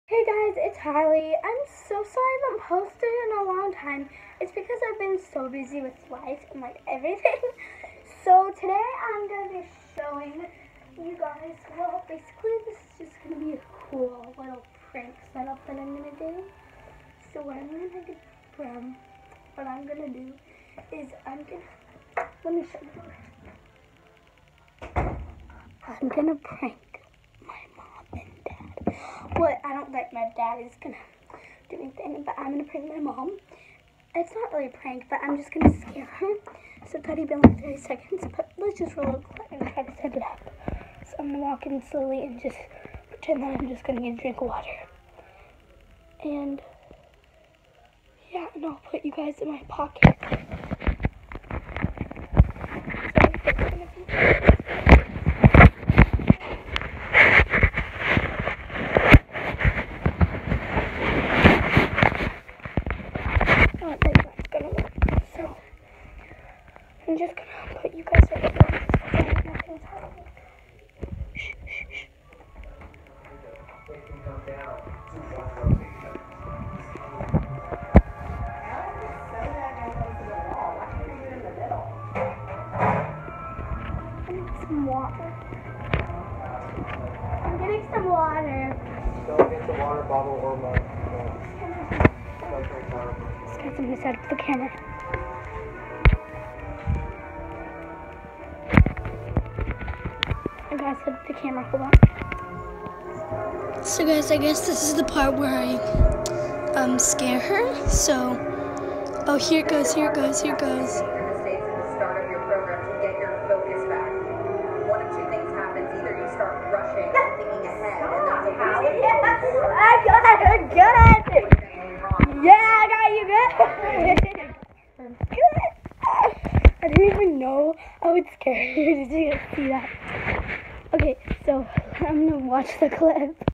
Hey guys, it's Harley. I'm so sorry I haven't posted in a long time. It's because I've been so busy with life and everything. So today I'm going to be showing you guys, well basically this is just going to be a cool little prank setup that I'm going to do. So what I'm going to do is let me show you. I'm going to prank my mom and dad. Well, I don't think my dad is gonna do anything, but I'm gonna prank my mom. It's not really a prank, but I'm just gonna scare her. So that'll be like 30 seconds, but let's just roll a clip and try to set it up. So I'm gonna walk in slowly and just pretend that I'm just gonna get a drink of water. And yeah, and I'll put you guys in my pocket. So it's gonna be I'm just gonna put you guys right there. Shh, shh, shh. I need some water. I'm getting some water. Go get the water bottle or mug. This guy's on the side of the camera. I gotta set up the camera, hold on. So guys, I guess this is the part where I scare her. So, oh, here it goes, here it goes, here it goes. Mistakes at the start of your program to get your focus back. One of two things happens: either you start rushing and thinking ahead, and that's a I got her good. Yeah, I got you good. Good. I didn't even know I would scare you. Did you see that? Okay, so I'm gonna watch the clip.